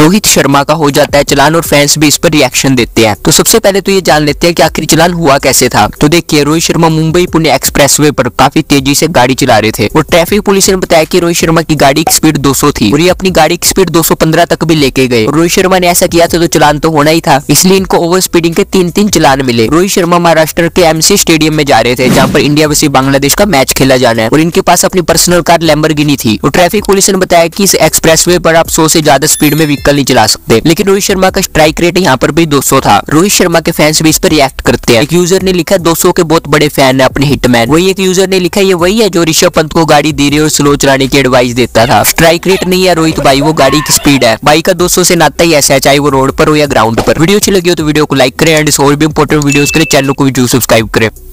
रोहित शर्मा का हो जाता है चालान और फैंस भी इस पर रिएक्शन देते हैं। तो सबसे पहले तो ये जान लेते हैं कि आखिर चालान हुआ कैसे था। तो देखिए, रोहित शर्मा मुंबई पुणे एक्सप्रेसवे पर काफी तेजी से गाड़ी चला रहे थे और ट्रैफिक पुलिस ने बताया कि रोहित शर्मा की गाड़ी की स्पीड 200 थी और ये अपनी गाड़ी की स्पीड 215 तक भी लेके गए। और रोहित शर्मा ने ऐसा किया था तो चालान तो होना ही था, इसलिए इनको ओवर स्पीडिंग के 3-3 चालान मिले। रोहित शर्मा महाराष्ट्र के एमसी स्टेडियम में जा रहे थे जहाँ पर इंडिया वर्सेस बांग्लादेश का मैच खेला जाना है और इनके पास अपनी पर्सनल कार लैम्बोर्गिनी थी। और ट्रैफिक पुलिस ने बताया कि इस एक्सप्रेसवे पर आप 100 से ज्यादा स्पीड में व्हीकल नहीं चला सकते, लेकिन रोहित शर्मा का स्ट्राइक रेट यहाँ पर भी 200 था। रोहित शर्मा के फैंस भी इस पर रिएक्ट करते हैं। एक यूजर ने लिखा 200 के बहुत बड़े फैन है अपने हिटमैन। वही एक यूजर ने लिखा ये वही है जो ऋषभ पंत को गाड़ी धीरे और स्लो चलाने की एडवाइस देता था। स्ट्राइक रेट नहीं है रोहित भाई, वो गाड़ी की स्पीड है। बाइक का 200 से नाता ही ऐसा है, चाहे वो रोड पर हो या ग्राउंड पर। वीडियो अच्छी लगी हो तो वीडियो को लाइक करें एंड इस और भी इंपॉर्टेंट वीडियोस के लिए चैनल को भी सब्सक्राइब करें।